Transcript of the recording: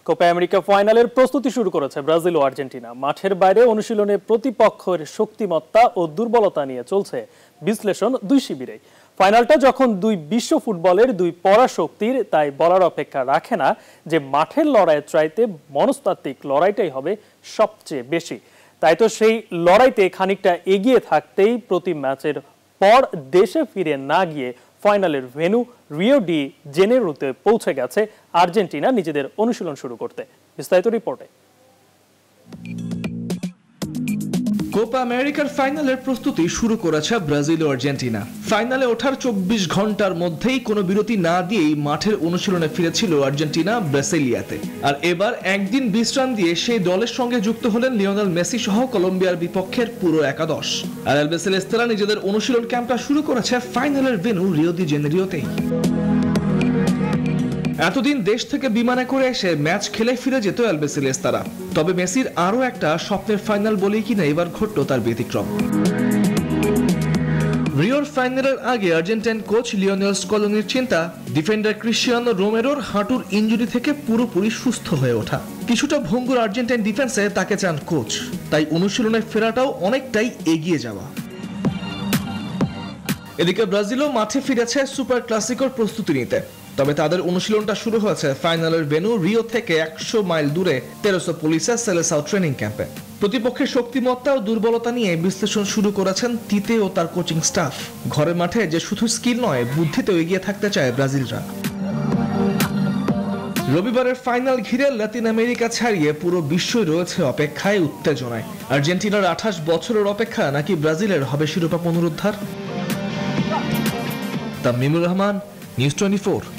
Copa America ফাইনালের প্রস্তুতি শুরু করেছে ব্রাজিল ও আর্জেন্টিনা। মাঠের বাইরে অনুশীলনে প্রতিপক্ষের শক্তিমত্তা ও দুর্বলতা নিয়ে চলছে বিশ্লেষণ দুই শিবিরে। ফাইনালটা যখন দুই বিশ্ব ফুটবলের দুই পরাশক্তির, তাই বলার অপেক্ষা রাখে না যে মাঠের লড়াইয়ের চাইতে মনস্তাত্ত্বিক লড়াইটাই হবে সবচেয়ে বেশি। তাই তো সেই লড়াইতে খানিকটা এগিয়ে থাকতেই প্রতি ম্যাচের পর দেশে ফিরে না গিয়ে ফাইনালের ভেন্যু রিও ডি জেনেরোতে পৌঁছে গেছে আর্জেন্টিনা নিজেদের অনুশীলন শুরু করতে। বিস্তারিত রিপোর্টে। কোপা আমেরিকার ফাইনালের প্রস্তুতি শুরু করেছে ব্রাজিল ও আর্জেন্টিনা। ফাইনালে ওঠার 24 ঘন্টার মধ্যেই কোনো বিরতি না দিয়েই মাঠের অনুশীলনে ফিরেছিল আর্জেন্টিনা ব্রাসিলিয়াতে। আর এবার একদিন বিশ্রাম দিয়ে সেই দলের সঙ্গে যুক্ত হলেন লিওনেল মেসি সহ কলম্বিয়ার বিপক্ষের পুরো একাদশ। আর আলবিসেলেস্তারা নিজেদের অনুশীলন ক্যাম্পটা শুরু করেছে ফাইনালের ভেন্যু রিও ডি জেনেরিওতেই। এতদিন দেশ থেকে বিমানে করে এসে ম্যাচ খেলে ফিরে যেত আলবিসেলেস্তারা। তবে মেসির আরও একটা স্বপ্নের ফাইনাল বলেই কিনা এবার ঘটল তার ব্যতিক্রম। রিওর ফাইনালের আগে আর্জেন্টাইন কোচ লিওনেল স্কলোনির চিন্তা ডিফেন্ডার ক্রিস্টিয়ানো রোমেরোর হাঁটুর ইনজুরি থেকে পুরোপুরি সুস্থ হয়ে ওঠা। কিছুটা ভঙ্গুর আর্জেন্টাইন ডিফেন্সে তাকে চান কোচ, তাই অনুশীলনের ফেরাটাও অনেকটাই এগিয়ে যাওয়া। এদিকে ব্রাজিলও মাঠে ফিরেছে সুপার ক্লাসিকোর প্রস্তুতি নিতে। তবে তাদের অনুশীলনটা শুরু হয়েছে ফাইনালের ভেন্যু রিও থেকে 100 মাইল দূরে তেরোসোপোলিসের সেলেসাও ট্রেনিং ক্যাম্পে। প্রতিপক্ষের শক্তিমত্তা ও দুর্বলতা নিয়ে বিশ্লেষণ শুরু করেছেন তিতে ও তার কোচিং স্টাফ। ঘরের মাঠে যে শুধু স্কিল নয়, বুদ্ধিতেও এগিয়ে থাকতে চায় ব্রাজিলরা। রবিবারের ফাইনাল ঘিরে লাতিন আমেরিকা ছাড়িয়ে পুরো বিশ্বই রয়েছে অপেক্ষায়, উত্তেজনায়। আর্জেন্টিনার 28 বছরের অপেক্ষা নাকি ব্রাজিলের হবে শিরোপা পুনরুদ্ধার? তামিমুর রহমান, নিউজ 24।